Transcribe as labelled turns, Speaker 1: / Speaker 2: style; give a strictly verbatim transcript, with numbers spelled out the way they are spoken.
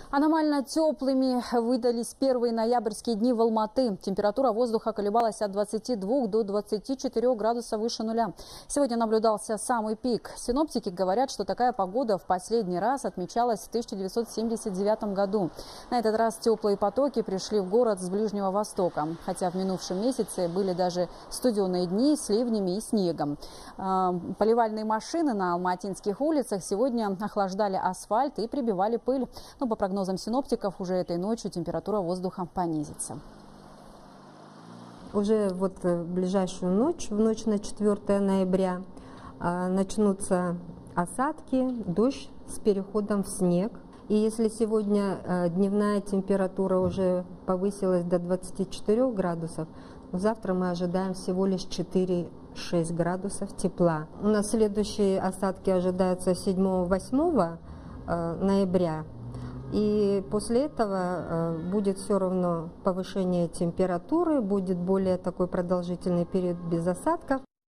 Speaker 1: Аномально теплыми выдались первые ноябрьские дни в Алматы. Температура воздуха колебалась от двадцати двух до двадцати четырёх градусов выше нуля. Сегодня наблюдался самый пик. Синоптики говорят, что такая погода в последний раз отмечалась в тысяча девятьсот семьдесят девятом году. На этот раз теплые потоки пришли в город с Ближнего Востока. Хотя в минувшем месяце были даже студеные дни с ливнями и снегом. Поливальные машины на алматинских улицах сегодня охлаждали асфальт и прибивали пыль. Но по прогнозам По прогнозам синоптиков, уже этой ночью температура воздуха понизится.
Speaker 2: Уже вот в ближайшую ночь, в ночь на четвёртое ноября, начнутся осадки, дождь с переходом в снег. И если сегодня дневная температура уже повысилась до двадцати четырёх градусов, завтра мы ожидаем всего лишь четыре-шесть градусов тепла. У нас следующие осадки ожидаются седьмого-восьмого ноября. И после этого будет все равно повышение температуры, будет более такой продолжительный период без осадков.